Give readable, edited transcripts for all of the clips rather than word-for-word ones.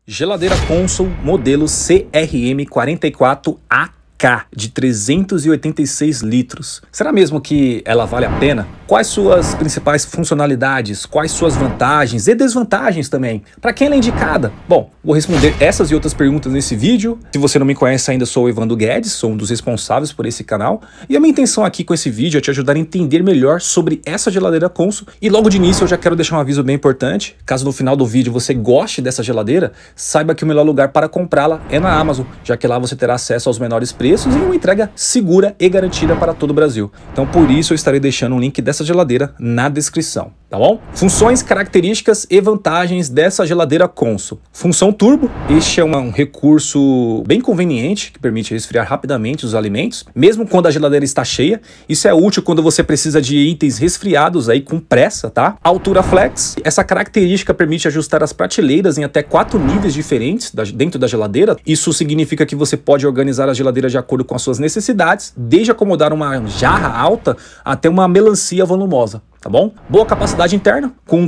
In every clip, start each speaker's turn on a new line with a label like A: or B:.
A: Geladeira Consul modelo CRM44AK de 386 litros. Será mesmo que ela vale a pena? Quais suas principais funcionalidades? Quais suas vantagens e desvantagens também? Para quem ela é indicada? Bom, vou responder essas e outras perguntas nesse vídeo. Se você não me conhece ainda, sou o Evandro Guedes, sou um dos responsáveis por esse canal. E a minha intenção aqui com esse vídeo é te ajudar a entender melhor sobre essa geladeira Consul. E logo de início eu já quero deixar um aviso bem importante. Caso no final do vídeo você goste dessa geladeira, saiba que o melhor lugar para comprá-la é na Amazon, já que lá você terá acesso aos menores preços e uma entrega segura e garantida para todo o Brasil. Então por isso eu estarei deixando um link dessa geladeira na descrição, tá bom? Funções, características e vantagens dessa geladeira Consul. Função turbo, este é um recurso bem conveniente que permite resfriar rapidamente os alimentos, mesmo quando a geladeira está cheia. Isso é útil quando você precisa de itens resfriados aí com pressa, tá? Altura flex, essa característica permite ajustar as prateleiras em até 4 níveis diferentes dentro da geladeira. Isso significa que você pode organizar a geladeira de acordo com as suas necessidades, desde acomodar uma jarra alta até uma melancia volumosa. Tá bom? Boa capacidade interna. Com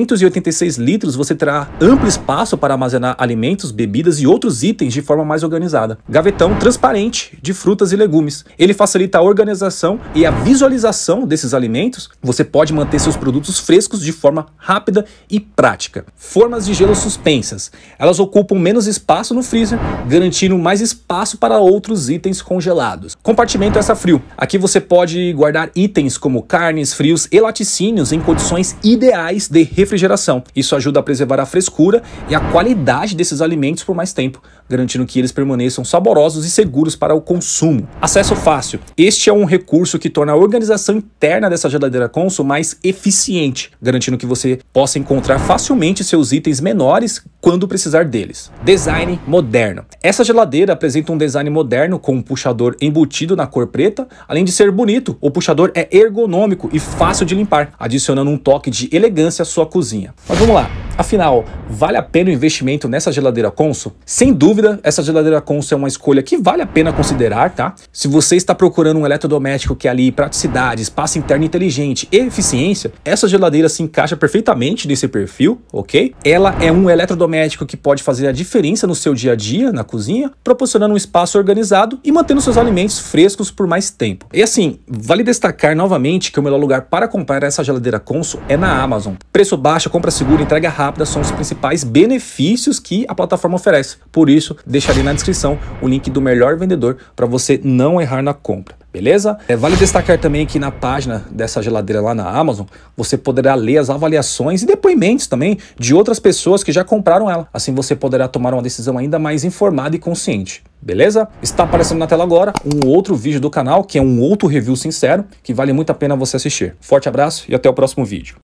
A: 386 litros, você terá amplo espaço para armazenar alimentos, bebidas e outros itens de forma mais organizada. Gavetão transparente de frutas e legumes. Ele facilita a organização e a visualização desses alimentos. Você pode manter seus produtos frescos de forma rápida e prática. Formas de gelo suspensas. Elas ocupam menos espaço no freezer, garantindo mais espaço para outros itens congelados. Compartimento extra frio. Aqui você pode guardar itens como carnes, frios e laticínios em condições ideais de refrigeração. Isso ajuda a preservar a frescura e a qualidade desses alimentos por mais tempo, garantindo que eles permaneçam saborosos e seguros para o consumo. Acesso fácil. Este é um recurso que torna a organização interna dessa geladeira Consul mais eficiente, garantindo que você possa encontrar facilmente seus itens menores quando precisar deles. Design moderno. Essa geladeira apresenta um design moderno com um puxador embutido na cor preta. Além de ser bonito, o puxador é ergonômico e fácil de limpar, adicionando um toque de elegância à sua cozinha. Mas vamos lá. Afinal, vale a pena o investimento nessa geladeira Consul? Sem dúvida, essa geladeira Consul é uma escolha que vale a pena considerar, tá? Se você está procurando um eletrodoméstico que alie praticidade, espaço interno inteligente e eficiência, essa geladeira se encaixa perfeitamente nesse perfil, ok? Ela é um eletrodoméstico que pode fazer a diferença no seu dia a dia, na cozinha, proporcionando um espaço organizado e mantendo seus alimentos frescos por mais tempo. E assim, vale destacar novamente que o melhor lugar para comprar essa geladeira Consul é na Amazon. Preço baixo, compra segura, entrega rápida são os principais benefícios que a plataforma oferece. Por isso, deixarei na descrição o link do melhor vendedor para você não errar na compra. Beleza? Vale destacar também que na página dessa geladeira lá na Amazon, você poderá ler as avaliações e depoimentos também de outras pessoas que já compraram ela. Assim você poderá tomar uma decisão ainda mais informada e consciente. Beleza? Está aparecendo na tela agora um outro vídeo do canal, que é um outro review sincero, que vale muito a pena você assistir. Forte abraço e até o próximo vídeo.